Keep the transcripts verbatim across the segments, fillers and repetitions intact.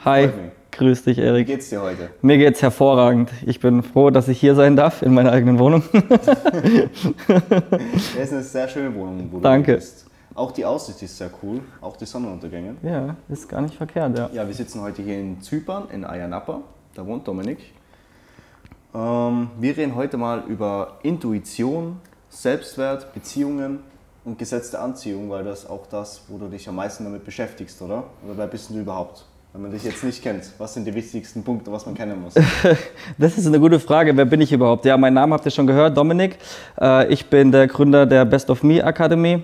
Hi, grüß dich, Erik. Wie geht's dir heute? Mir geht's hervorragend. Ich bin froh, dass ich hier sein darf in meiner eigenen Wohnung. Es ist eine sehr schöne Wohnung, wo Danke. du bist. Auch die Aussicht ist sehr cool, auch die Sonnenuntergänge. Ja, ist gar nicht verkehrt, ja. Ja, wir sitzen heute hier in Zypern, in Ayia Napa. Da wohnt Dominik. Ähm, wir reden heute mal über Intuition, Selbstwert, Beziehungen und Gesetz der Anziehung, weil das auch das, wo du dich am meisten damit beschäftigst, oder? Oder wer bist du überhaupt? Wenn man dich jetzt nicht kennt, was sind die wichtigsten Punkte, was man kennen muss? Das ist eine gute Frage. Ihr bin ich überhaupt? Ja, meinen Namen habt ihr schon gehört, Dominik. Ich bin der Gründer der Best of Me Akademie,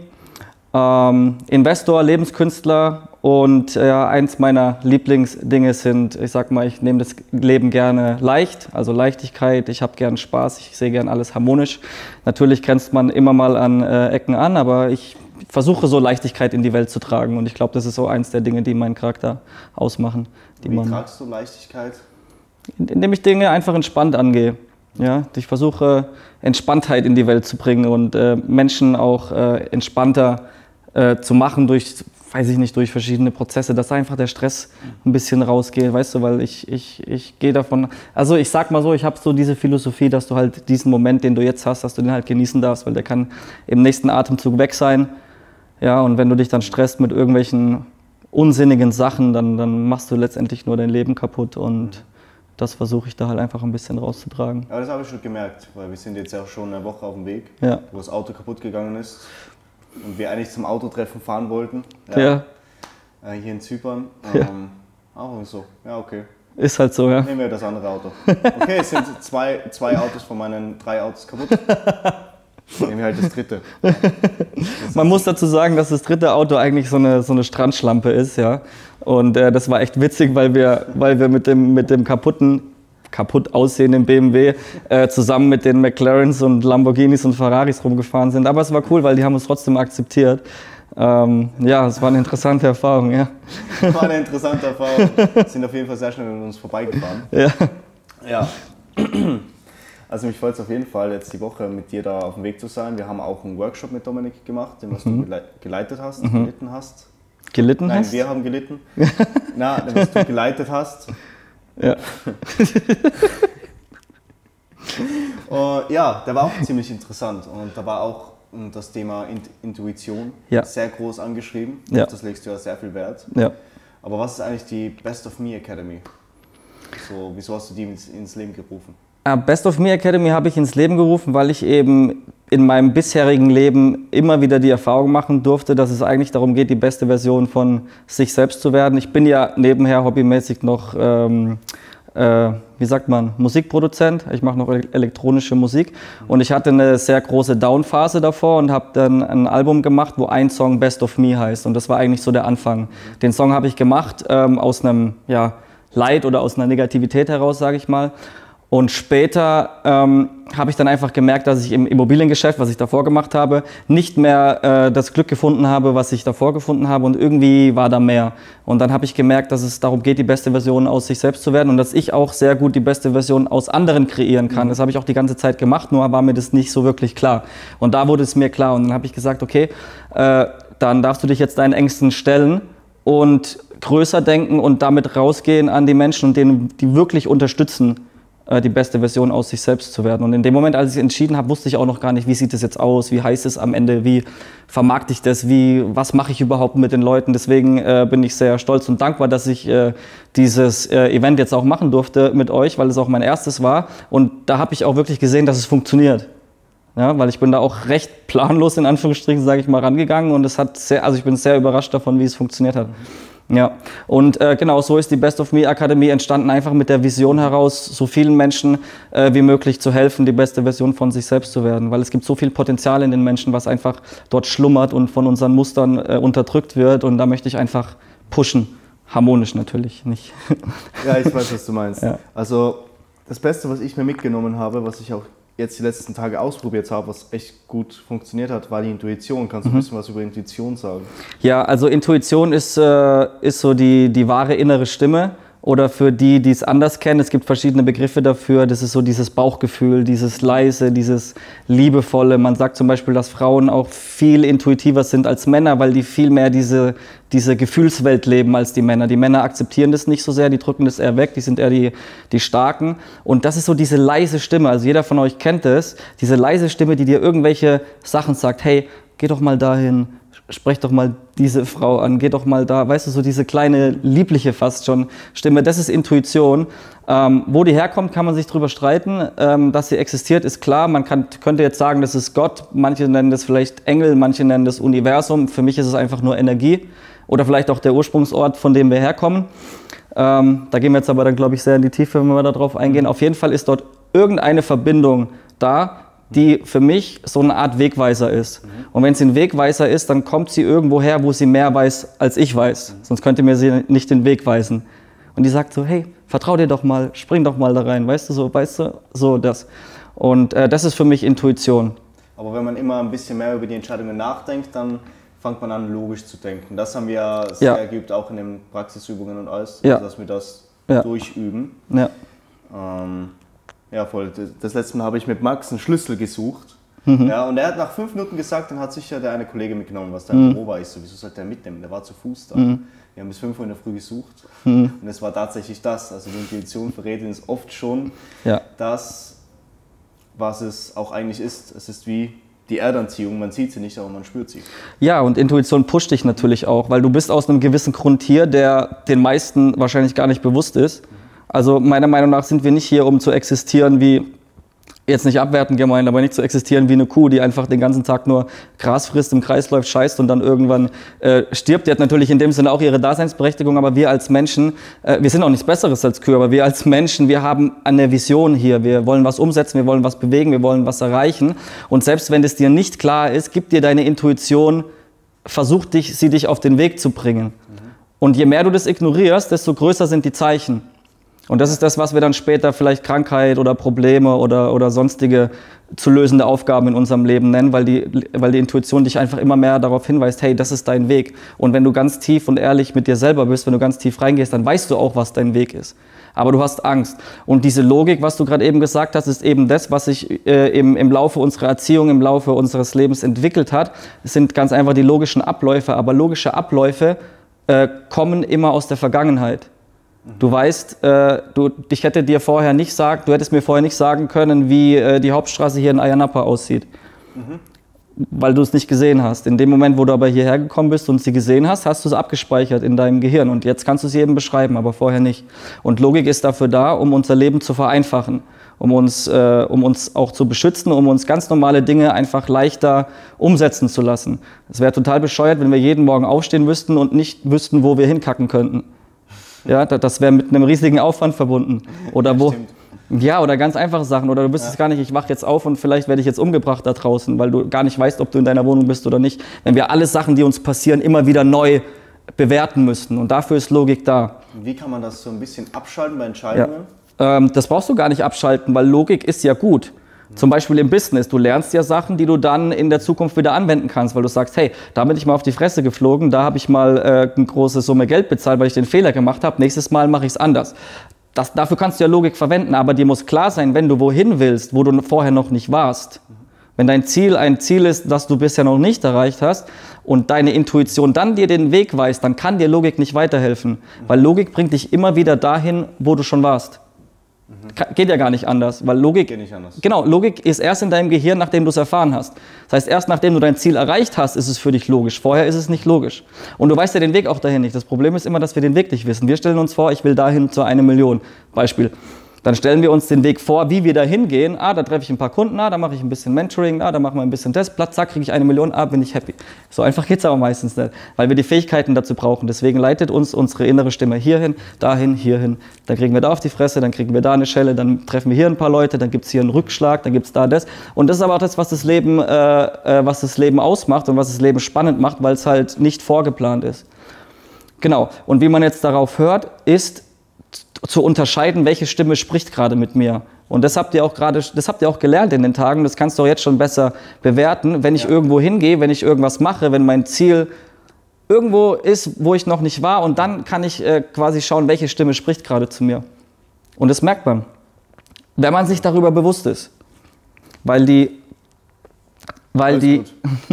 ähm, Investor, Lebenskünstler und ja, eins meiner Lieblingsdinge sind, ich sag mal, ich nehme das Leben gerne leicht, also Leichtigkeit, ich habe gern Spaß, ich sehe gern alles harmonisch. Natürlich grenzt man immer mal an äh, Ecken an, aber ich versuche so Leichtigkeit in die Welt zu tragen und ich glaube, das ist so eins der Dinge, die meinen Charakter ausmachen. Die Wie man, tragst du Leichtigkeit? indem ich Dinge einfach entspannt angehe. Ja, ich versuche Entspanntheit in die Welt zu bringen und äh, Menschen auch äh, entspannter äh, zu machen durch, weiß ich nicht, durch verschiedene Prozesse, dass einfach der Stress ein bisschen rausgeht, weißt du, weil ich, ich, ich gehe davon, also ich sag mal so, ich habe so diese Philosophie, dass du halt diesen Moment, den du jetzt hast, dass du den halt genießen darfst, weil der kann im nächsten Atemzug weg sein. Ja, und wenn du dich dann stresst mit irgendwelchen unsinnigen Sachen, dann, dann machst du letztendlich nur dein Leben kaputt und das versuche ich da halt einfach ein bisschen rauszutragen. Aber das habe ich schon gemerkt, weil wir sind jetzt ja auch schon eine Woche auf dem Weg, Ja. wo das Auto kaputt gegangen ist und wir eigentlich zum Autotreffen fahren wollten. Ja. Ja, Äh, hier in Zypern. Ja. Ähm, auch so, ja okay. ist halt so, ja. Nehmen wir das andere Auto. Okay, es sind zwei, zwei Autos von meinen drei Autos kaputt. Nehmen wir halt das dritte. Man muss dazu sagen, dass das dritte Auto eigentlich so eine, so eine Strandschlampe ist, ja. Und äh, das war echt witzig, weil wir, weil wir mit dem, mit dem kaputten, kaputt aussehenden B M W äh, zusammen mit den McLarens und Lamborghinis und Ferraris rumgefahren sind. Aber es war cool, weil die haben uns trotzdem akzeptiert. Ähm, ja, es war eine interessante Erfahrung, ja. War eine interessante Erfahrung. Sind auf jeden Fall sehr schnell an uns vorbeigefahren. Ja, Ja. Also mich freut es auf jeden Fall, jetzt die Woche mit dir da auf dem Weg zu sein. Wir haben auch einen Workshop mit Dominik gemacht, den was du gelei- geleitet hast, Mhm. gelitten hast. gelitten Nein, hast? wir haben gelitten. Na, den was du geleitet hast. Ja. Uh, ja, der war auch ziemlich interessant und da war auch um, das Thema Int- Intuition Ja. sehr groß angeschrieben. Ja. Auf das legst du ja sehr viel Wert. Ja. Aber was ist eigentlich die Best of Me Academy? So, wieso hast du die ins, ins Leben gerufen? Äh, Best of Me Academy habe ich ins Leben gerufen, weil ich eben in meinem bisherigen Leben immer wieder die Erfahrung machen durfte, dass es eigentlich darum geht, die beste Version von sich selbst zu werden. Ich bin ja nebenher hobbymäßig noch, ähm, äh, wie sagt man, Musikproduzent. Ich mache noch elektronische Musik und ich hatte eine sehr große Down-Phase davor und habe dann ein Album gemacht, wo ein Song Best of Me heißt und das war eigentlich so der Anfang. Den Song habe ich gemacht ähm, aus einem ja, Leid oder aus einer Negativität heraus, sage ich mal. Und später ähm, habe ich dann einfach gemerkt, dass ich im Immobiliengeschäft, was ich davor gemacht habe, nicht mehr äh, das Glück gefunden habe, was ich davor gefunden habe und irgendwie war da mehr. Und dann habe ich gemerkt, dass es darum geht, die beste Version aus sich selbst zu werden und dass ich auch sehr gut die beste Version aus anderen kreieren kann. Das habe ich auch die ganze Zeit gemacht, nur war mir das nicht so wirklich klar. Und da wurde es mir klar und dann habe ich gesagt, okay, äh, dann darfst du dich jetzt deinen Ängsten stellen und größer denken und damit rausgehen an die Menschen und denen, die wirklich unterstützen, die beste Version aus sich selbst zu werden. Und in dem Moment, als ich entschieden habe, wusste ich auch noch gar nicht, wie sieht es jetzt aus, wie heißt es am Ende, wie vermarkte ich das, wie, was mache ich überhaupt mit den Leuten. Deswegen äh, bin ich sehr stolz und dankbar, dass ich äh, dieses äh, Event jetzt auch machen durfte mit euch, weil es auch mein erstes war. Und da habe ich auch wirklich gesehen, dass es funktioniert. Ja, weil ich bin da auch recht planlos, in Anführungsstrichen, sage ich mal, rangegangen und es hat sehr, also ich bin sehr überrascht davon, wie es funktioniert hat. Ja, und äh, genau so ist die Best of Me Akademie entstanden, einfach mit der Vision heraus, so vielen Menschen äh, wie möglich zu helfen, die beste Version von sich selbst zu werden. Weil es gibt so viel Potenzial in den Menschen, was einfach dort schlummert und von unseren Mustern äh, unterdrückt wird. Und da möchte ich einfach pushen. Harmonisch natürlich, nicht. Ja, ich weiß, was du meinst. Ja. Also das Beste, was ich mir mitgenommen habe, was ich auch jetzt die letzten Tage ausprobiert habe, was echt gut funktioniert hat, war die Intuition. Kannst du ein bisschen was über Intuition sagen? Ja, also Intuition ist, äh, ist so die, die wahre innere Stimme. Oder für die, die es anders kennen, es gibt verschiedene Begriffe dafür. Das ist so dieses Bauchgefühl, dieses leise, dieses liebevolle. Man sagt zum Beispiel, dass Frauen auch viel intuitiver sind als Männer, weil die viel mehr diese, diese Gefühlswelt leben als die Männer. Die Männer akzeptieren das nicht so sehr, die drücken das eher weg, die sind eher die, die Starken. Und das ist so diese leise Stimme, also jeder von euch kennt es, diese leise Stimme, die dir irgendwelche Sachen sagt, hey, geh doch mal dahin, sprech doch mal diese Frau an, geh doch mal da, weißt du, so diese kleine, liebliche fast schon Stimme, das ist Intuition. Ähm, wo die herkommt, kann man sich drüber streiten. Ähm, dass sie existiert, ist klar. Man kann, könnte jetzt sagen, das ist Gott, manche nennen das vielleicht Engel, manche nennen das Universum. Für mich ist es einfach nur Energie oder vielleicht auch der Ursprungsort, von dem wir herkommen. Ähm, da gehen wir jetzt aber dann, glaube ich, sehr in die Tiefe, wenn wir darauf eingehen. Auf jeden Fall ist dort irgendeine Verbindung da, die für mich so eine Art Wegweiser ist. Mhm. Und wenn sie ein Wegweiser ist, dann kommt sie irgendwo her, wo sie mehr weiß, als ich weiß. Mhm. Sonst könnte mir sie nicht den Weg weisen. Und die sagt so, hey, vertrau dir doch mal, spring doch mal da rein, weißt du, so, weißt du, so das. Und äh, das ist für mich Intuition. Aber wenn man immer ein bisschen mehr über die Entscheidungen nachdenkt, dann fängt man an, logisch zu denken. Das haben wir ja sehr ja. geübt, auch in den Praxisübungen und alles, ja. also, dass wir das ja. durchüben. Ja. Ähm, Ja, voll. Das letzte Mal habe ich mit Max einen Schlüssel gesucht. Mhm. Ja, und er hat nach fünf Minuten gesagt, dann hat sicher der eine Kollege mitgenommen, was da im Büro war. Ich so, wieso sollte der mitnehmen? Der war zu Fuß da. Mhm. Wir haben bis fünf Uhr in der Früh gesucht. Mhm. Und es war tatsächlich das. Also die Intuition verrät uns oft schon ja. das, was es auch eigentlich ist. Es ist wie die Erdanziehung. Man sieht sie nicht, aber man spürt sie. Ja, und Intuition pusht dich natürlich auch, weil du bist aus einem gewissen Grund hier, der den meisten wahrscheinlich gar nicht bewusst ist. Also meiner Meinung nach sind wir nicht hier, um zu existieren wie, jetzt nicht abwertend gemeint, aber nicht zu existieren wie eine Kuh, die einfach den ganzen Tag nur Gras frisst, im Kreis läuft, scheißt und dann irgendwann äh, stirbt. Die hat natürlich in dem Sinne auch ihre Daseinsberechtigung, aber wir als Menschen, äh, wir sind auch nichts Besseres als Kühe, aber wir als Menschen, wir haben eine Vision hier. Wir wollen was umsetzen, wir wollen was bewegen, wir wollen was erreichen. Und selbst wenn es dir nicht klar ist, gibt dir deine Intuition, versuch dich, sie dich auf den Weg zu bringen. Mhm. Und je mehr du das ignorierst, desto größer sind die Zeichen. Und das ist das, was wir dann später vielleicht Krankheit oder Probleme oder, oder sonstige zu lösende Aufgaben in unserem Leben nennen, weil die, weil die Intuition dich einfach immer mehr darauf hinweist, hey, das ist dein Weg. Und wenn du ganz tief und ehrlich mit dir selber bist, wenn du ganz tief reingehst, dann weißt du auch, was dein Weg ist. Aber du hast Angst. Und diese Logik, was du gerade eben gesagt hast, ist eben das, was sich äh, im, im Laufe unserer Erziehung, im Laufe unseres Lebens entwickelt hat. Es sind ganz einfach die logischen Abläufe, aber logische Abläufe äh, kommen immer aus der Vergangenheit. Du weißt, äh, du, ich hätte dir vorher nicht sagen, du hättest mir vorher nicht sagen können, wie äh, die Hauptstraße hier in Ayia Napa aussieht, mhm. weil du es nicht gesehen hast. In dem Moment, wo du aber hierher gekommen bist und sie gesehen hast, hast du es abgespeichert in deinem Gehirn und jetzt kannst du sie eben beschreiben, aber vorher nicht. Und Logik ist dafür da, um unser Leben zu vereinfachen, um uns, äh, um uns auch zu beschützen, um uns ganz normale Dinge einfach leichter umsetzen zu lassen. Es wäre total bescheuert, wenn wir jeden Morgen aufstehen müssten und nicht wüssten, wo wir hinkacken könnten. Ja, das wäre mit einem riesigen Aufwand verbunden. Oder wo, ja, oder ganz einfache Sachen. Oder du wüsstest ja. gar nicht, ich wache jetzt auf und vielleicht werde ich jetzt umgebracht da draußen, weil du gar nicht weißt, ob du in deiner Wohnung bist oder nicht. Wenn wir alle Sachen, die uns passieren, immer wieder neu bewerten müssten. Und dafür ist Logik da. Wie kann man das so ein bisschen abschalten bei Entscheidungen? Ja. Ähm, das brauchst du gar nicht abschalten, weil Logik ist ja gut. Zum Beispiel im Business. Du lernst ja Sachen, die du dann in der Zukunft wieder anwenden kannst, weil du sagst, hey, da bin ich mal auf die Fresse geflogen, da habe ich mal äh, eine große Summe Geld bezahlt, weil ich den Fehler gemacht habe. Nächstes Mal mache ich es anders. Das, dafür kannst du ja Logik verwenden, aber dir muss klar sein, wenn du wohin willst, wo du vorher noch nicht warst. Wenn dein Ziel ein Ziel ist, das du bisher noch nicht erreicht hast und deine Intuition dann dir den Weg weist, dann kann dir Logik nicht weiterhelfen, weil Logik bringt dich immer wieder dahin, wo du schon warst. Geht ja gar nicht anders, weil Logik, Geht nicht anders. Genau, Logik ist erst in deinem Gehirn, nachdem du es erfahren hast. Das heißt, erst nachdem du dein Ziel erreicht hast, ist es für dich logisch. Vorher ist es nicht logisch. Und du weißt ja den Weg auch dahin nicht. Das Problem ist immer, dass wir den Weg nicht wissen. Wir stellen uns vor, ich will dahin zu einer Million. Beispiel. Dann stellen wir uns den Weg vor, wie wir da hingehen. Ah, da treffe ich ein paar Kunden, ah, da mache ich ein bisschen Mentoring, ah, da machen wir ein bisschen das, Platz, zack, kriege ich eine Million, ah, bin ich happy. So einfach geht es aber meistens nicht, weil wir die Fähigkeiten dazu brauchen. Deswegen leitet uns unsere innere Stimme hierhin, dahin, hierhin. Dann kriegen wir da auf die Fresse, dann kriegen wir da eine Schelle, dann treffen wir hier ein paar Leute, dann gibt es hier einen Rückschlag, dann gibt es da das. Und das ist aber auch das, was das Leben, äh, was das Leben ausmacht und was das Leben spannend macht, weil es halt nicht vorgeplant ist. Genau. Und wie man jetzt darauf hört, ist zu unterscheiden, welche Stimme spricht gerade mit mir. Und das habt ihr auch gerade, das habt ihr auch gelernt in den Tagen, das kannst du auch jetzt schon besser bewerten. Wenn ich ja. irgendwo hingehe, wenn ich irgendwas mache, wenn mein Ziel irgendwo ist, wo ich noch nicht war und dann kann ich äh, quasi schauen, welche Stimme spricht gerade zu mir. Und das merkt man, wenn man sich darüber bewusst ist. Weil die, weil die,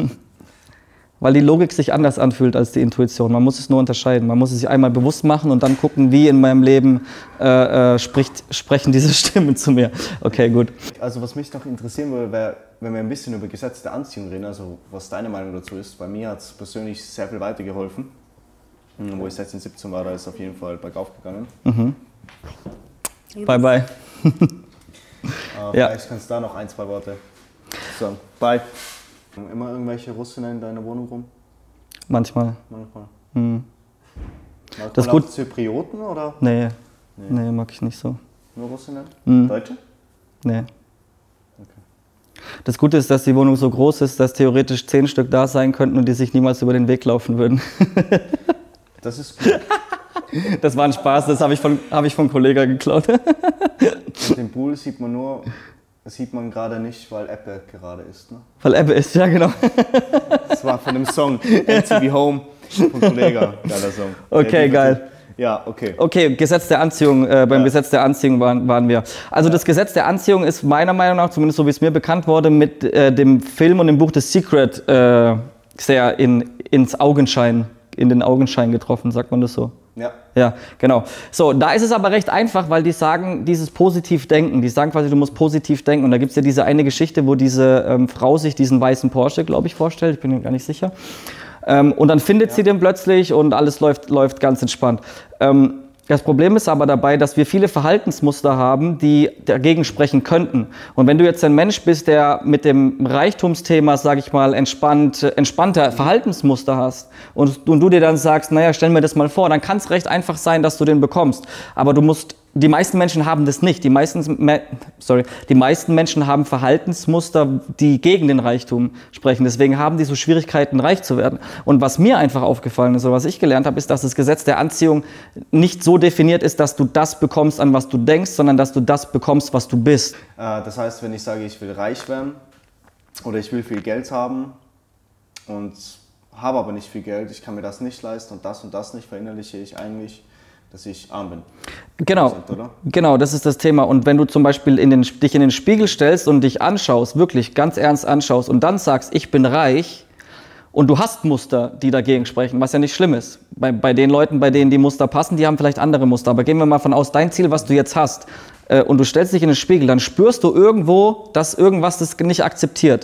weil die Logik sich anders anfühlt als die Intuition. Man muss es nur unterscheiden. Man muss es sich einmal bewusst machen und dann gucken, wie in meinem Leben äh, äh, spricht, sprechen diese Stimmen zu mir. Okay, gut. Also was mich noch interessieren würde, wäre, wenn wir ein bisschen über Gesetz der Anziehung reden, also was deine Meinung dazu ist. Bei mir hat es persönlich sehr viel weitergeholfen. Wo ich sechzehn, siebzehn war, da ist es auf jeden Fall bergauf gegangen. Mhm. Bye, bye. äh, Ja. Vielleicht kannst du da noch ein, zwei Worte sagen. Bye. Immer irgendwelche Russinnen in deiner Wohnung rum? Manchmal. Manchmal. Mhm. Manchmal Das ist gut. auch Zyprioten oder? Nee. Nee. nee, mag ich nicht so. Nur Russinnen? Mhm. Deutsche? Nee. Okay. Das Gute ist, dass die Wohnung so groß ist, dass theoretisch zehn Stück da sein könnten und die sich niemals über den Weg laufen würden. Das ist gut. Das war ein Spaß, das habe ich von, hab ich von Kollega geklaut. Und den Pool sieht man nur, das sieht man gerade nicht, weil Ebbe gerade ist. Ne? Weil Ebbe ist, ja genau. Das war von dem Song M T V Home von Kollega. Geiler Song. Okay, ja, geil. Ja, okay. Okay, Gesetz der Anziehung, äh, beim Ja. Gesetz der Anziehung waren, waren wir. Also das Gesetz der Anziehung ist meiner Meinung nach, zumindest so wie es mir bekannt wurde, mit äh, dem Film und dem Buch The Secret äh, sehr in, ins Augenschein, in den Augenschein getroffen, sagt man das so? Ja. Ja, genau. So, da ist es aber recht einfach, weil die sagen, dieses Positivdenken, die sagen quasi, du musst positiv denken. Und da gibt es ja diese eine Geschichte, wo diese ähm, Frau sich diesen weißen Porsche, glaube ich, vorstellt. Ich bin mir gar nicht sicher. Ähm, und dann findet ja. sie den plötzlich und alles läuft, läuft ganz entspannt. Ähm, Das Problem ist aber dabei, dass wir viele Verhaltensmuster haben, die dagegen sprechen könnten. Und wenn du jetzt ein Mensch bist, der mit dem Reichtumsthema, sage ich mal, entspannt, entspannter Verhaltensmuster hast und, und du dir dann sagst, naja, stell mir das mal vor, dann kann es recht einfach sein, dass du den bekommst. Aber du musst, die meisten Menschen haben das nicht. Die meisten, sorry, die meisten Menschen haben Verhaltensmuster, die gegen den Reichtum sprechen. Deswegen haben die so Schwierigkeiten, reich zu werden. Und was mir einfach aufgefallen ist oder was ich gelernt habe, ist, dass das Gesetz der Anziehung nicht so definiert ist, dass du das bekommst, an was du denkst, sondern dass du das bekommst, was du bist. Das heißt, wenn ich sage, ich will reich werden oder ich will viel Geld haben und habe aber nicht viel Geld, ich kann mir das nicht leisten und das und das nicht, verinnerliche ich eigentlich, dass ich arm bin. Genau, Oder? genau, das ist das Thema. Und wenn du zum Beispiel in den, dich in den Spiegel stellst und dich anschaust, wirklich ganz ernst anschaust und dann sagst, ich bin reich, und du hast Muster, die dagegen sprechen, was ja nicht schlimm ist. Bei, bei den Leuten, bei denen die Muster passen, die haben vielleicht andere Muster. Aber gehen wir mal von aus, dein Ziel, was du jetzt hast, äh, und du stellst dich in den Spiegel, dann spürst du irgendwo, dass irgendwas das nicht akzeptiert.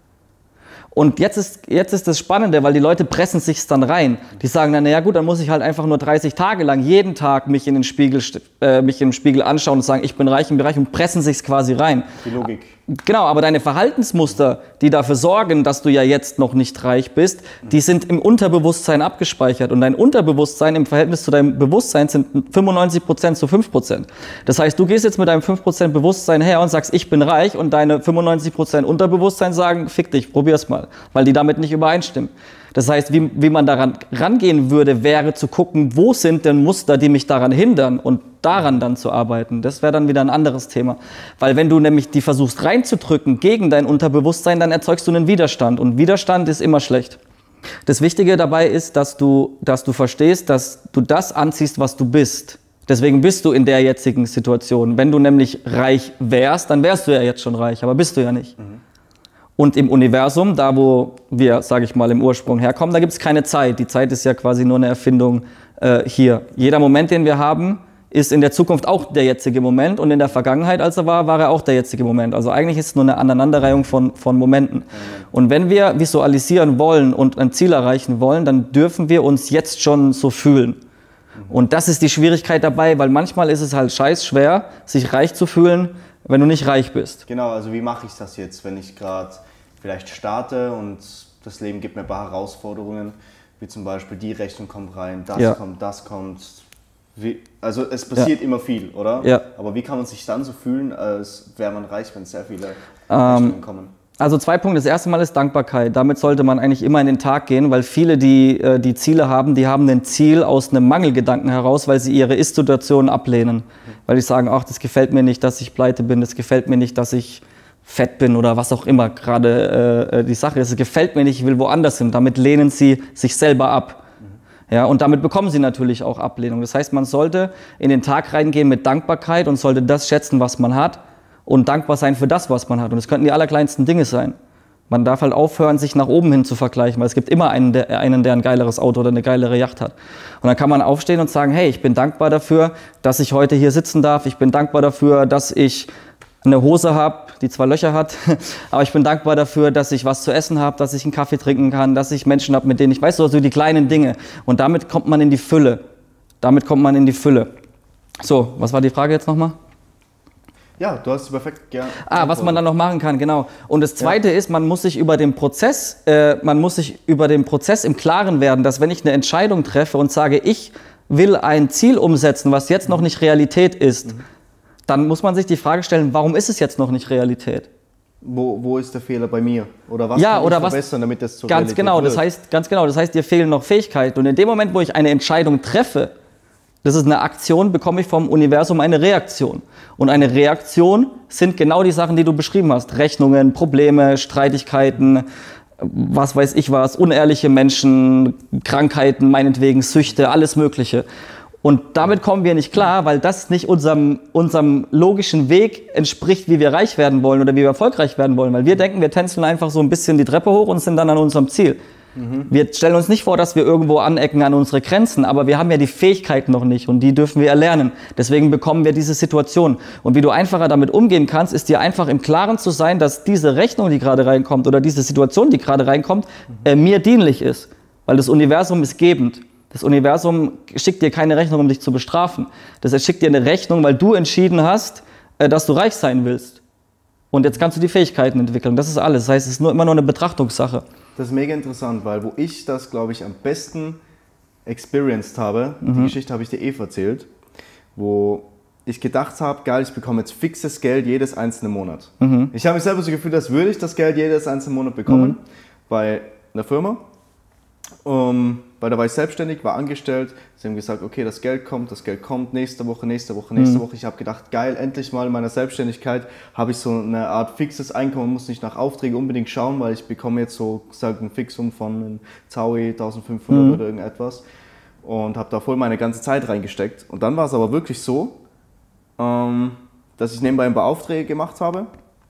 Und jetzt ist, jetzt ist das Spannende, weil die Leute pressen sich dann rein. Die sagen dann, naja gut, dann muss ich halt einfach nur dreißig Tage lang jeden Tag mich in den Spiegel, äh, mich im Spiegel anschauen und sagen, ich bin reich, ich bin reich und pressen sich quasi rein. Die Logik. Genau, aber deine Verhaltensmuster, die dafür sorgen, dass du ja jetzt noch nicht reich bist, die sind im Unterbewusstsein abgespeichert. Und dein Unterbewusstsein im Verhältnis zu deinem Bewusstsein sind fünfundneunzig Prozent zu fünf Prozent. Das heißt, du gehst jetzt mit deinem fünf Prozent Bewusstsein her und sagst, ich bin reich, und deine fünfundneunzig Prozent Unterbewusstsein sagen, fick dich, probier's mal, weil die damit nicht übereinstimmen. Das heißt, wie, wie man daran rangehen würde, wäre zu gucken, wo sind denn Muster, die mich daran hindern, und daran dann zu arbeiten. Das wäre dann wieder ein anderes Thema. Weil wenn du nämlich die versuchst reinzudrücken gegen dein Unterbewusstsein, dann erzeugst du einen Widerstand. Und Widerstand ist immer schlecht. Das Wichtige dabei ist, dass du, dass du verstehst, dass du das anziehst, was du bist. Deswegen bist du in der jetzigen Situation. Wenn du nämlich reich wärst, dann wärst du ja jetzt schon reich, aber bist du ja nicht. Mhm. Und im Universum, da wo wir, sage ich mal, im Ursprung herkommen, da gibt es keine Zeit. Die Zeit ist ja quasi nur eine Erfindung äh, hier. Jeder Moment, den wir haben, ist in der Zukunft auch der jetzige Moment, und in der Vergangenheit, als er war, war er auch der jetzige Moment. Also eigentlich ist es nur eine Aneinanderreihung von, von Momenten. Mhm. Und wenn wir visualisieren wollen und ein Ziel erreichen wollen, dann dürfen wir uns jetzt schon so fühlen. Mhm. Und das ist die Schwierigkeit dabei, weil manchmal ist es halt scheiß schwer, sich reich zu fühlen, wenn du nicht reich bist. Genau, also wie mache ich das jetzt, wenn ich gerade vielleicht starte und das Leben gibt mir ein paar Herausforderungen, wie zum Beispiel die Rechnung kommt rein, das ja. kommt, das kommt. Wie, also es passiert ja. immer viel, oder? Ja. Aber wie kann man sich dann so fühlen, als wäre man reich, wenn sehr viele ähm, Rechnungen kommen? Also zwei Punkte. Das erste Mal ist Dankbarkeit. Damit sollte man eigentlich immer in den Tag gehen, weil viele, die die Ziele haben, die haben ein Ziel aus einem Mangelgedanken heraus, weil sie ihre Ist-Situation ablehnen. Mhm. Weil die sagen, ach, das gefällt mir nicht, dass ich pleite bin, das gefällt mir nicht, dass ich fett bin oder was auch immer gerade äh, die Sache ist. Es gefällt mir nicht, ich will woanders hin. Damit lehnen sie sich selber ab. Mhm. Ja, und damit bekommen sie natürlich auch Ablehnung. Das heißt, man sollte in den Tag reingehen mit Dankbarkeit und sollte das schätzen, was man hat und dankbar sein für das, was man hat. Und es könnten die allerkleinsten Dinge sein. Man darf halt aufhören, sich nach oben hin zu vergleichen, weil es gibt immer einen der, einen, der ein geileres Auto oder eine geilere Yacht hat. Und dann kann man aufstehen und sagen, hey, ich bin dankbar dafür, dass ich heute hier sitzen darf. Ich bin dankbar dafür, dass ich eine Hose habe, die zwar Löcher hat, aber ich bin dankbar dafür, dass ich was zu essen habe, dass ich einen Kaffee trinken kann, dass ich Menschen habe, mit denen ich weiß, so die kleinen Dinge. Und damit kommt man in die Fülle. Damit kommt man in die Fülle. So, was war die Frage jetzt nochmal? Ja, du hast perfekt gerne. Ah, was man dann noch machen kann, genau. Und das Zweite ja. ist, man muss sich über den Prozess, äh, man muss sich über den Prozess im Klaren werden, dass wenn ich eine Entscheidung treffe und sage, ich will ein Ziel umsetzen, was jetzt noch nicht Realität ist, mhm. dann muss man sich die Frage stellen, warum ist es jetzt noch nicht Realität? Wo, wo ist der Fehler bei mir? Oder was ja, kann oder ich was, verbessern, damit das zur ganz Realität genau, wird? das heißt, ganz genau, das heißt, dir fehlen noch Fähigkeiten. Und in dem Moment, wo ich eine Entscheidung treffe, das ist eine Aktion, bekomme ich vom Universum eine Reaktion. Und eine Reaktion sind genau die Sachen, die du beschrieben hast. Rechnungen, Probleme, Streitigkeiten, was weiß ich was, unehrliche Menschen, Krankheiten, meinetwegen Süchte, alles Mögliche. Und damit kommen wir nicht klar, weil das nicht unserem, unserem logischen Weg entspricht, wie wir reich werden wollen oder wie wir erfolgreich werden wollen. Weil wir denken, wir tänzeln einfach so ein bisschen die Treppe hoch und sind dann an unserem Ziel. Mhm. Wir stellen uns nicht vor, dass wir irgendwo anecken an unsere Grenzen, aber wir haben ja die Fähigkeiten noch nicht und die dürfen wir erlernen. Deswegen bekommen wir diese Situation. Und wie du einfacher damit umgehen kannst, ist dir einfach im Klaren zu sein, dass diese Rechnung, die gerade reinkommt oder diese Situation, die gerade reinkommt, mhm. äh, mir dienlich ist. Weil das Universum ist gebend. Das Universum schickt dir keine Rechnung, um dich zu bestrafen. Das schickt dir eine Rechnung, weil du entschieden hast, äh, dass du reich sein willst. Und jetzt kannst du die Fähigkeiten entwickeln. Das ist alles. Das heißt, es ist nur immer nur eine Betrachtungssache. Das ist mega interessant, weil wo ich das, glaube ich, am besten experienced habe, mhm. die Geschichte habe ich dir eh erzählt, wo ich gedacht habe, geil, ich bekomme jetzt fixes Geld jedes einzelne Monat. Mhm. Ich habe mich selber so gefühlt, als würde ich das Geld jedes einzelne Monat bekommen mhm. bei einer Firma. Um, weil da war ich selbstständig, war angestellt. Sie haben gesagt, okay, das Geld kommt, das Geld kommt, nächste Woche, nächste Woche, nächste mhm. Woche. Ich habe gedacht, geil, endlich mal in meiner Selbstständigkeit habe ich so eine Art fixes Einkommen, muss nicht nach Aufträgen unbedingt schauen, weil ich bekomme jetzt so gesagt, ein Fixum von Zaui eintausendfünfhundert mhm. oder irgendetwas und habe da voll meine ganze Zeit reingesteckt. Und dann war es aber wirklich so, ähm, dass ich nebenbei ein paar Aufträge gemacht habe,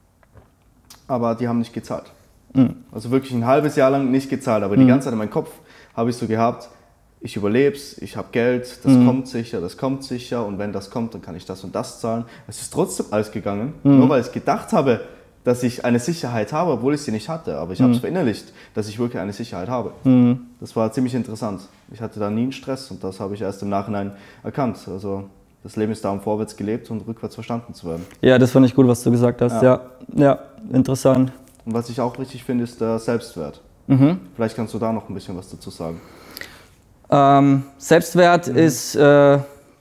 aber die haben nicht gezahlt. Mhm. Also wirklich ein halbes Jahr lang nicht gezahlt, aber mhm. die ganze Zeit in meinem Kopf habe ich so gehabt, ich überleb's, ich habe Geld, das mhm. kommt sicher, das kommt sicher und wenn das kommt, dann kann ich das und das zahlen. Es ist trotzdem alles gegangen, mhm. nur weil ich gedacht habe, dass ich eine Sicherheit habe, obwohl ich sie nicht hatte. Aber ich mhm. habe es verinnerlicht, dass ich wirklich eine Sicherheit habe. Mhm. Das war ziemlich interessant. Ich hatte da nie einen Stress und das habe ich erst im Nachhinein erkannt. Also das Leben ist da, um vorwärts gelebt und rückwärts verstanden zu werden. Ja, das fand ich gut, was du gesagt hast. Ja, ja, ja, interessant. Und was ich auch richtig finde, ist der Selbstwert. Mhm. Vielleicht kannst du da noch ein bisschen was dazu sagen. Ähm, Selbstwert mhm. ist, äh,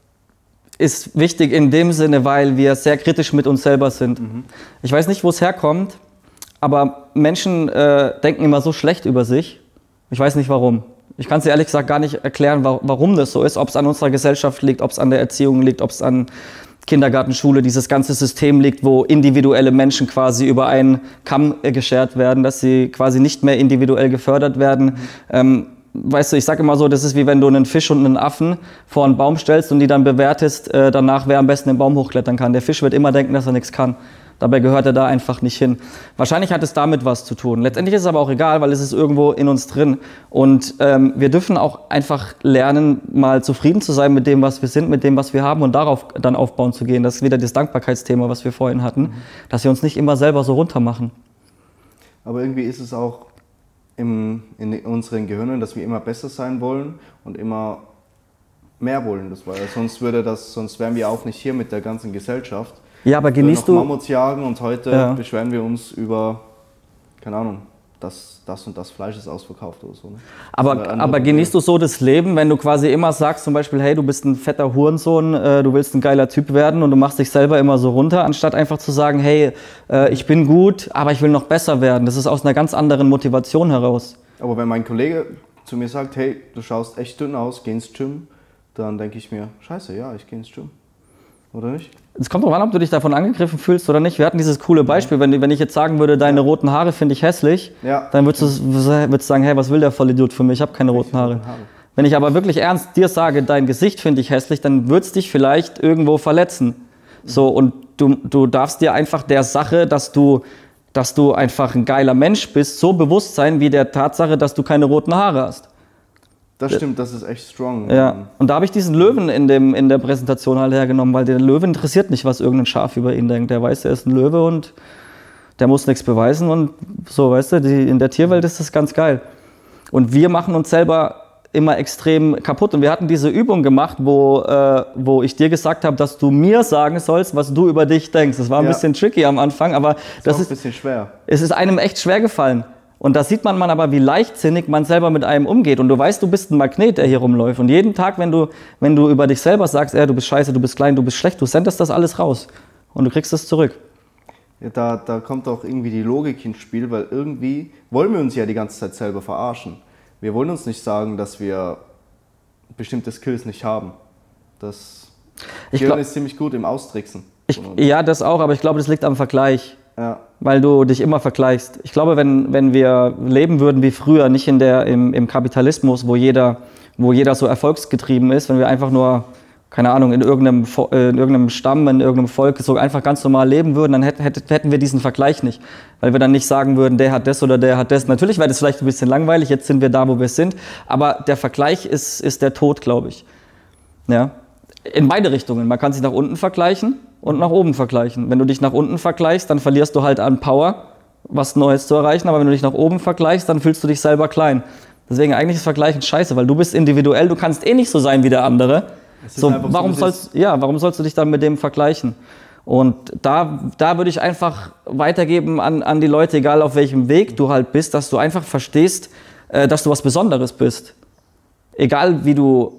ist wichtig in dem Sinne, weil wir sehr kritisch mit uns selber sind. Mhm. Ich weiß nicht, wo es herkommt, aber Menschen äh, denken immer so schlecht über sich. Ich weiß nicht warum. Ich kann es dir ehrlich gesagt gar nicht erklären, warum das so ist. Ob es an unserer Gesellschaft liegt, ob es an der Erziehung liegt, ob es an Kindergarten, Schule, dieses ganze System liegt, wo individuelle Menschen quasi über einen Kamm geschert werden, dass sie quasi nicht mehr individuell gefördert werden. Mhm. Ähm, weißt du, ich sage immer so, das ist wie wenn du einen Fisch und einen Affen vor einen Baum stellst und die dann bewertest, äh, danach wer am besten den Baum hochklettern kann. Der Fisch wird immer denken, dass er nichts kann. Dabei gehört er da einfach nicht hin. Wahrscheinlich hat es damit was zu tun. Letztendlich ist es aber auch egal, weil es ist irgendwo in uns drin. Und ähm, wir dürfen auch einfach lernen, mal zufrieden zu sein mit dem, was wir sind, mit dem, was wir haben und darauf dann aufbauen zu gehen. Das ist wieder das Dankbarkeitsthema, was wir vorhin hatten, mhm. dass wir uns nicht immer selber so runter machen. Aber irgendwie ist es auch im, in unseren Gehirnen, dass wir immer besser sein wollen und immer mehr wollen. Das war, sonst, würde das, sonst wären wir auch nicht hier mit der ganzen Gesellschaft. Ja, aber genießt du... Mammuts jagen und heute ja. beschweren wir uns über, keine Ahnung, dass das und das Fleisch ist ausverkauft oder so. Ne? Aber, aber genießt du so das Leben, wenn du quasi immer sagst, zum Beispiel, hey, du bist ein fetter Hurensohn, äh, du willst ein geiler Typ werden und du machst dich selber immer so runter, anstatt einfach zu sagen, hey, äh, ich bin gut, aber ich will noch besser werden. Das ist aus einer ganz anderen Motivation heraus. Aber wenn mein Kollege zu mir sagt, hey, du schaust echt dünn aus, geh ins Gym, dann denke ich mir, scheiße, ja, ich gehe ins Gym. Oder nicht? Es kommt drauf an, ob du dich davon angegriffen fühlst oder nicht. Wir hatten dieses coole Beispiel, wenn, wenn ich jetzt sagen würde, deine ja. roten Haare finde ich hässlich, ja. dann würdest du, würdest du sagen, hey, was will der Vollidiot für mich? Ich habe keine roten Haare. Haare. Wenn ich aber wirklich ernst dir sage, dein Gesicht finde ich hässlich, dann wird es dich vielleicht irgendwo verletzen. So, und du, du darfst dir einfach der Sache, dass du, dass du einfach ein geiler Mensch bist, so bewusst sein wie der Tatsache, dass du keine roten Haare hast. Das stimmt, das ist echt strong. Ja. Und da habe ich diesen Löwen in, dem, in der Präsentation halt hergenommen, weil der Löwe interessiert nicht, was irgendein Schaf über ihn denkt. Der weiß, er ist ein Löwe und der muss nichts beweisen und so, weißt du, die, in der Tierwelt ist das ganz geil. Und wir machen uns selber immer extrem kaputt. Und wir hatten diese Übung gemacht, wo, äh, wo ich dir gesagt habe, dass du mir sagen sollst, was du über dich denkst. Das war ein ja. bisschen tricky am Anfang, aber das, das ist ein bisschen schwer. Es ist einem echt schwer gefallen. Und da sieht man, man aber, wie leichtsinnig man selber mit einem umgeht. Und du weißt, du bist ein Magnet, der hier rumläuft. Und jeden Tag, wenn du, wenn du über dich selber sagst, ey, du bist scheiße, du bist klein, du bist schlecht, du sendest das alles raus. Und du kriegst es zurück. Ja, da, da kommt auch irgendwie die Logik ins Spiel, weil irgendwie wollen wir uns ja die ganze Zeit selber verarschen. Wir wollen uns nicht sagen, dass wir bestimmte Skills nicht haben. Das Gehirn ist ziemlich gut im Austricksen. Ich, ja, das auch, aber ich glaube, das liegt am Vergleich. Ja. Weil du dich immer vergleichst. Ich glaube, wenn, wenn wir leben würden wie früher, nicht in der, im, im Kapitalismus, wo jeder, wo jeder so erfolgsgetrieben ist, wenn wir einfach nur, keine Ahnung, in irgendeinem, in irgendeinem Stamm, in irgendeinem Volk so einfach ganz normal leben würden, dann hätten, hätten wir diesen Vergleich nicht. Weil wir dann nicht sagen würden, der hat das oder der hat das. Natürlich wäre das vielleicht ein bisschen langweilig, jetzt sind wir da, wo wir sind, aber der Vergleich ist, ist der Tod, glaube ich. Ja? In beide Richtungen. Man kann sich nach unten vergleichen und nach oben vergleichen. Wenn du dich nach unten vergleichst, dann verlierst du halt an Power, was Neues zu erreichen, aber wenn du dich nach oben vergleichst, dann fühlst du dich selber klein. Deswegen eigentlich ist Vergleichen scheiße, weil du bist individuell, du kannst eh nicht so sein wie der andere. So, warum, sollst, ja, warum sollst du dich dann mit dem vergleichen? Und da, da würde ich einfach weitergeben an, an die Leute, egal auf welchem Weg du halt bist, dass du einfach verstehst, äh, dass du was Besonderes bist. Egal wie du,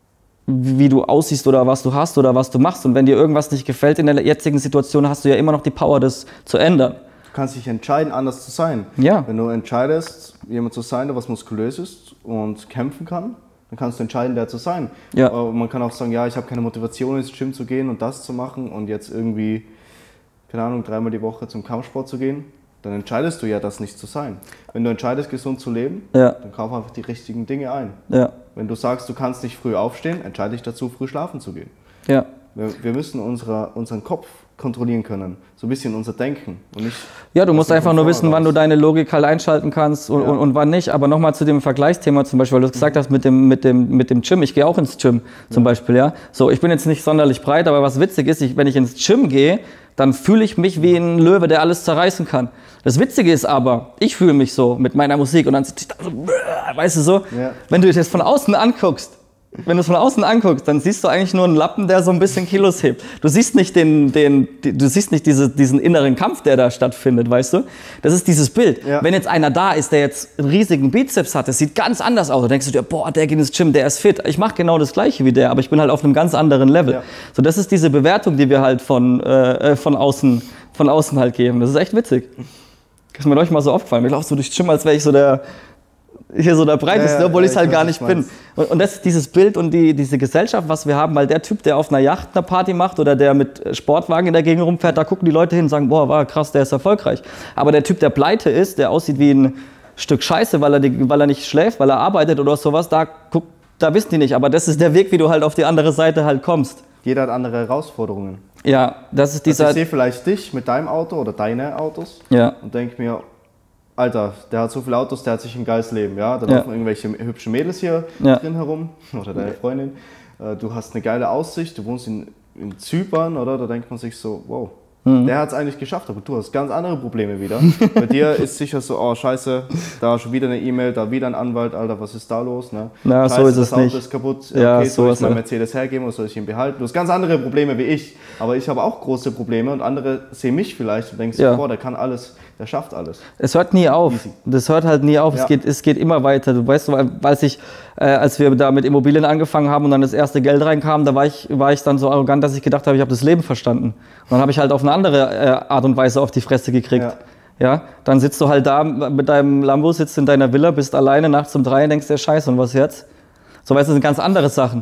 wie du aussiehst oder was du hast oder was du machst. Und wenn dir irgendwas nicht gefällt in der jetzigen Situation, hast du ja immer noch die Power, das zu ändern. Du kannst dich entscheiden, anders zu sein. Ja. Wenn du entscheidest, jemand zu sein, der was muskulös ist und kämpfen kann, dann kannst du entscheiden, der zu sein. Ja. Aber man kann auch sagen, ja, ich habe keine Motivation, ins Gym zu gehen und das zu machen und jetzt irgendwie, keine Ahnung, dreimal die Woche zum Kampfsport zu gehen. Dann entscheidest du ja, das nicht zu sein. Wenn du entscheidest, gesund zu leben, ja. dann kauf einfach die richtigen Dinge ein. Ja. Wenn du sagst, du kannst nicht früh aufstehen, entscheide dich dazu, früh schlafen zu gehen. Ja. Wir, wir müssen unsere, unseren Kopf kontrollieren können, so ein bisschen unser Denken. Und nicht ja, du musst einfach nur wissen, wann du deine Logik halt einschalten kannst und, ja. und, und wann nicht. Aber nochmal zu dem Vergleichsthema zum Beispiel, weil du gesagt hast mit dem, mit dem, mit dem Gym. Ich gehe auch ins Gym zum ja. Beispiel. Ja? So, ich bin jetzt nicht sonderlich breit, aber was witzig ist, ich, wenn ich ins Gym gehe, dann fühle ich mich wie ein Löwe, der alles zerreißen kann. Das Witzige ist aber, ich fühle mich so mit meiner Musik und dann sitze ich da so, weißt du so, ja. wenn du dich das von außen anguckst, wenn du es von außen anguckst, dann siehst du eigentlich nur einen Lappen, der so ein bisschen Kilos hebt. Du siehst nicht, den, den, du siehst nicht diese, diesen inneren Kampf, der da stattfindet, weißt du? Das ist dieses Bild. Ja. Wenn jetzt einer da ist, der jetzt einen riesigen Bizeps hat, das sieht ganz anders aus. Da denkst du dir, boah, der geht ins Gym, der ist fit. Ich mache genau das Gleiche wie der, aber ich bin halt auf einem ganz anderen Level. Ja. So, das ist diese Bewertung, die wir halt von, äh, von, außen, von außen halt geben. Das ist echt witzig. Das ist mir euch mal so aufgefallen. Mir läuft so durchs Gym, als wäre ich so der... hier so der Breiteste, ja, obwohl ja, ich es halt gar nicht bin. Und, und das ist dieses Bild und die, diese Gesellschaft, was wir haben, weil der Typ, der auf einer Yacht eine Party macht oder der mit Sportwagen in der Gegend rumfährt, da gucken die Leute hin und sagen, boah, war krass, der ist erfolgreich. Aber der Typ, der pleite ist, der aussieht wie ein Stück Scheiße, weil er, die, weil er nicht schläft, weil er arbeitet oder sowas, da, guck, da wissen die nicht. Aber das ist der Weg, wie du halt auf die andere Seite halt kommst. Jeder hat andere Herausforderungen. Ja, das ist dieser... Also ich sehe vielleicht dich mit deinem Auto oder deine Autos ja. und denke mir, Alter, der hat so viele Autos, der hat sich ein geiles Leben, ja? Da ja. laufen irgendwelche hübschen Mädels hier ja. drin herum, oder deine Freundin. Du hast eine geile Aussicht, du wohnst in, in Zypern, oder? Da denkt man sich so, wow, mhm. der hat es eigentlich geschafft, aber du hast ganz andere Probleme wieder. Bei dir ist sicher so, oh scheiße, da schon wieder eine E-Mail, da wieder ein Anwalt, Alter, was ist da los? Ne? Na, scheiße, so ist das es Auto nicht. ist kaputt, ja, okay, so soll ist ich meinen er. Mercedes hergeben oder soll ich ihn behalten? Du hast ganz andere Probleme wie ich, aber ich habe auch große Probleme und andere sehen mich vielleicht und denken, ja. boah, der kann alles. Der schafft alles. Es hört nie auf. Easy. Das hört halt nie auf. Ja. Es, geht, es geht immer weiter. Du weißt, als, ich, äh, als wir da mit Immobilien angefangen haben und dann das erste Geld reinkam, da war ich, war ich dann so arrogant, dass ich gedacht habe, ich habe das Leben verstanden. Und dann habe ich halt auf eine andere äh, Art und Weise auf die Fresse gekriegt. Ja. Ja, dann sitzt du halt da mit deinem Lambo, sitzt in deiner Villa, bist alleine nachts um drei und denkst dir, scheiße, und was jetzt? So, weißt du, das sind ganz andere Sachen.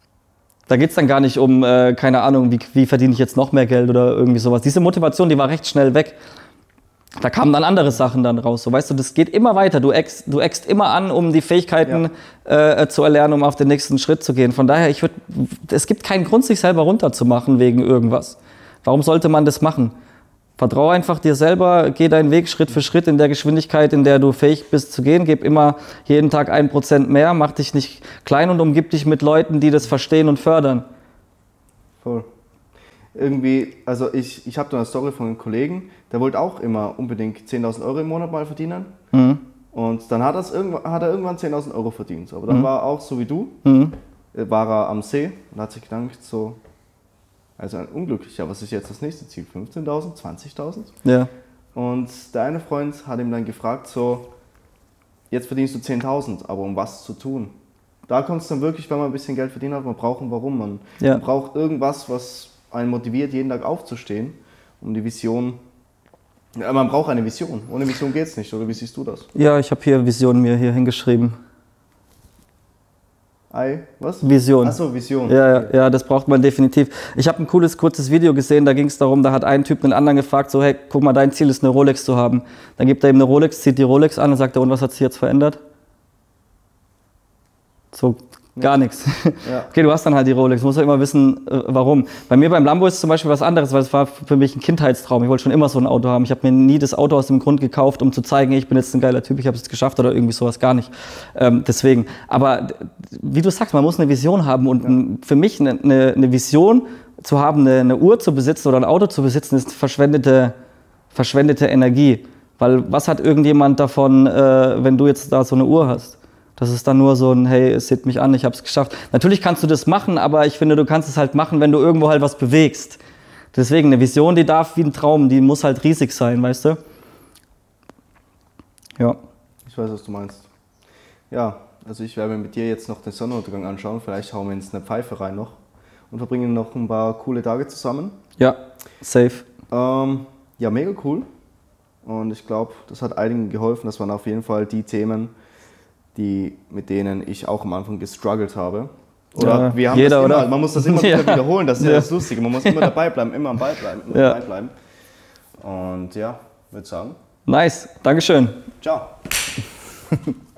Da geht es dann gar nicht um, äh, keine Ahnung, wie, wie verdiene ich jetzt noch mehr Geld oder irgendwie sowas. Diese Motivation, die war recht schnell weg. da kamen dann andere Sachen dann raus. So, weißt du, das geht immer weiter. Du eckst, du eckst immer an, um die Fähigkeiten ja. äh, zu erlernen, um auf den nächsten Schritt zu gehen. Von daher, ich würd, es gibt keinen Grund, sich selber runterzumachen wegen irgendwas. Warum sollte man das machen? Vertraue einfach dir selber, geh deinen Weg Schritt für Schritt in der Geschwindigkeit, in der du fähig bist zu gehen. Gib immer jeden Tag ein Prozent mehr, mach dich nicht klein und umgib dich mit Leuten, die das verstehen und fördern. Voll. Irgendwie, also ich, ich habe da eine Story von einem Kollegen, der wollte auch immer unbedingt zehntausend Euro im Monat mal verdienen. Mhm. Und dann hat, hat er irgendwann zehntausend Euro verdient. Aber dann mhm. war er auch so wie du, mhm. war er am See und hat sich gedacht, so, also ein Unglücklicher, was ist jetzt das nächste Ziel? fünfzehntausend, zwanzigtausend? Ja. Und der eine Freund hat ihm dann gefragt, so, jetzt verdienst du zehntausend, aber um was zu tun? Da kommt es dann wirklich, wenn man ein bisschen Geld verdient hat, man braucht ein Warum. Man, ja. man braucht irgendwas, was einen motiviert, jeden Tag aufzustehen, um die Vision. Ja, man braucht eine Vision. Ohne Vision geht es nicht, oder wie siehst du das? Ja, ich habe hier Vision mir hier hingeschrieben. Ei, was? Vision. Achso, Vision. Ja, ja, ja, das braucht man definitiv. Ich habe ein cooles, kurzes Video gesehen, da ging es darum, da hat ein Typ den anderen gefragt, so, hey, guck mal, dein Ziel ist eine Rolex zu haben. Dann gibt er ihm eine Rolex, zieht die Rolex an und sagt er, und was hat sich jetzt verändert? So, gar nichts. Ja. Okay, du hast dann halt die Rolex, du musst ja immer wissen, äh, warum. Bei mir beim Lambo ist zum Beispiel was anderes, weil es war für mich ein Kindheitstraum. Ich wollte schon immer so ein Auto haben. Ich habe mir nie das Auto aus dem Grund gekauft, um zu zeigen, ich bin jetzt ein geiler Typ, ich habe es geschafft oder irgendwie sowas, gar nicht. Ähm, deswegen. Aber wie du sagst, man muss eine Vision haben und ja. für mich eine, eine, eine Vision zu haben, eine, eine Uhr zu besitzen oder ein Auto zu besitzen, ist verschwendete, verschwendete Energie. Weil was hat irgendjemand davon, äh, wenn du jetzt da so eine Uhr hast? Das ist dann nur so ein, hey, seht mich an, ich habe es geschafft. Natürlich kannst du das machen, aber ich finde, du kannst es halt machen, wenn du irgendwo halt was bewegst. Deswegen, eine Vision, die darf wie ein Traum, die muss halt riesig sein, weißt du? Ja. Ich weiß, was du meinst. Ja, also ich werde mir mit dir jetzt noch den Sonnenuntergang anschauen. Vielleicht hauen wir uns eine Pfeife rein noch und verbringen noch ein paar coole Tage zusammen. Ja, safe. Ähm, ja, mega cool. Und ich glaube, das hat einigen geholfen. Das waren auf jeden Fall die Themen, die, mit denen ich auch am Anfang gestruggelt habe. Oder ja, wir haben jeder, das immer, oder? Man muss das immer ja. wieder wiederholen, das ist ja, ja das Lustige. Man muss immer dabei bleiben, immer am Ball bleiben, immer ja. dabei bleiben. Und ja, würde sagen. Nice, Dankeschön. Ciao.